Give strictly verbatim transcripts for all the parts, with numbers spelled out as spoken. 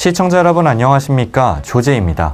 시청자 여러분 안녕하십니까? 조재입니다.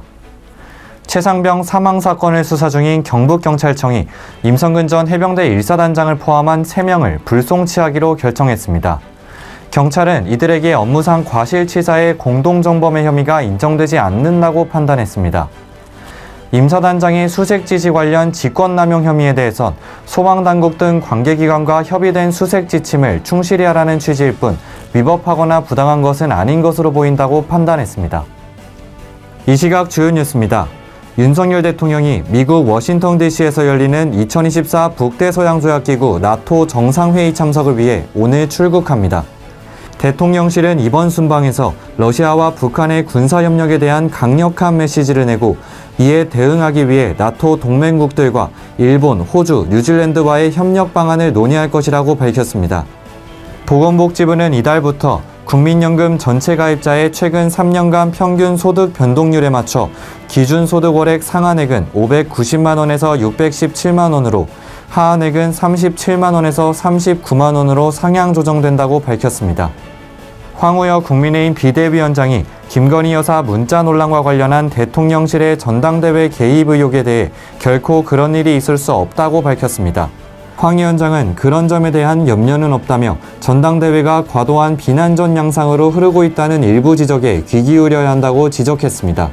최상병 사망 사건을 수사 중인 경북경찰청이 임성근 전 해병대 일 사단장을 포함한 세 명을 불송치하기로 결정했습니다. 경찰은 이들에게 업무상 과실치사의 공동정범의 혐의가 인정되지 않는다고 판단했습니다. 임 사단장의 수색지시 관련 직권남용 혐의에 대해선 소방당국 등 관계기관과 협의된 수색지침을 충실히 하라는 취지일 뿐 위법하거나 부당한 것은 아닌 것으로 보인다고 판단했습니다. 이 시각 주요 뉴스입니다. 윤석열 대통령이 미국 워싱턴 디씨에서 열리는 이천이십사 북대서양조약기구 나토 정상회의 참석을 위해 오늘 출국합니다. 대통령실은 이번 순방에서 러시아와 북한의 군사협력에 대한 강력한 메시지를 내고 이에 대응하기 위해 나토 동맹국들과 일본, 호주, 뉴질랜드와의 협력 방안을 논의할 것이라고 밝혔습니다. 보건복지부는 이달부터 국민연금 전체 가입자의 최근 삼 년간 평균 소득 변동률에 맞춰 기준소득월액 상한액은 오백구십만 원에서 육백십칠만 원으로 하한액은 삼십칠만 원에서 삼십구만 원으로 상향 조정된다고 밝혔습니다. 황우여 국민의힘 비대위원장이 김건희 여사 문자 논란과 관련한 대통령실의 전당대회 개입 의혹에 대해 결코 그런 일이 있을 수 없다고 밝혔습니다. 황 위원장은 그런 점에 대한 염려는 없다며 전당대회가 과도한 비난전 양상으로 흐르고 있다는 일부 지적에 귀 기울여야 한다고 지적했습니다.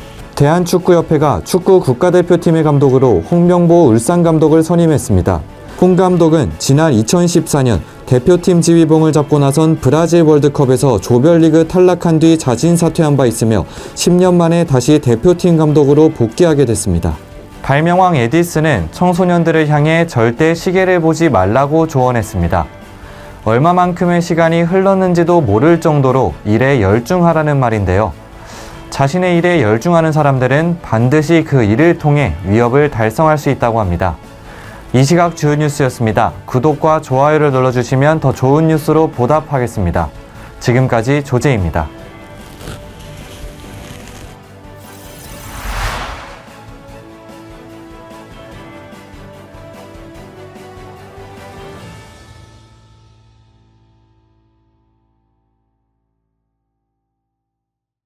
대한축구협회가 축구 국가대표팀의 감독으로 홍명보 울산 감독을 선임했습니다. 홍 감독은 지난 이천십사 년 대표팀 지휘봉을 잡고 나선 브라질 월드컵에서 조별리그 탈락한 뒤 자진 사퇴한 바 있으며 십 년 만에 다시 대표팀 감독으로 복귀하게 됐습니다. 발명왕 에디슨은 청소년들을 향해 절대 시계를 보지 말라고 조언했습니다. 얼마만큼의 시간이 흘렀는지도 모를 정도로 일에 열중하라는 말인데요. 자신의 일에 열중하는 사람들은 반드시 그 일을 통해 위협을 달성할 수 있다고 합니다. 이 시각 주요 뉴스였습니다. 구독과 좋아요를 눌러주시면 더 좋은 뉴스로 보답하겠습니다. 지금까지 조재입니다.